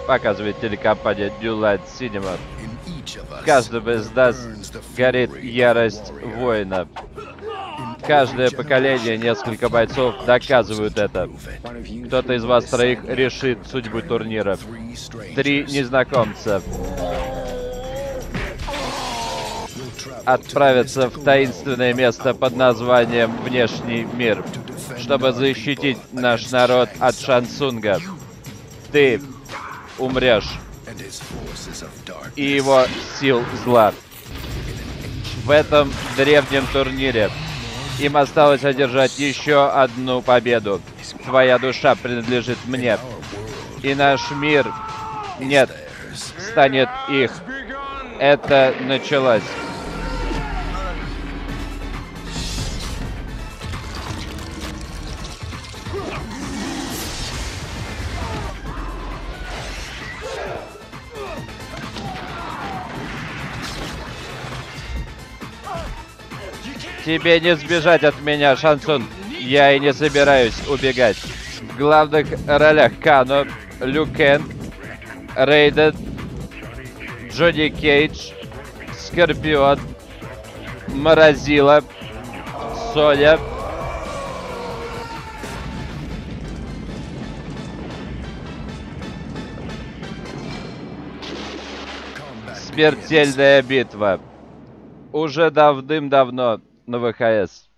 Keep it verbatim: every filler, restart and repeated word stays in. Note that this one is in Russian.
показывает телекомпания New Line Cinema. В каждом из нас горит ярость воина. Каждое поколение, несколько бойцов доказывают это. Кто-то из вас троих решит судьбу турнира. Три незнакомца отправятся в таинственное место под названием Внешний мир, чтобы защитить наш народ от Шансунга. Ты умрешь и его сил зла. В этом древнем турнире им осталось одержать еще одну победу. Твоя душа принадлежит мне. И наш мир, нет, станет их. Это началось. Тебе не сбежать от меня, Шансун. Я и не собираюсь убегать. В главных ролях Кано, Лю Кэн, Рейден, Джонни Кейдж, Скорпион, Морозила, Соня, Смертельная битва. Уже давным-давно на вэ ха эс.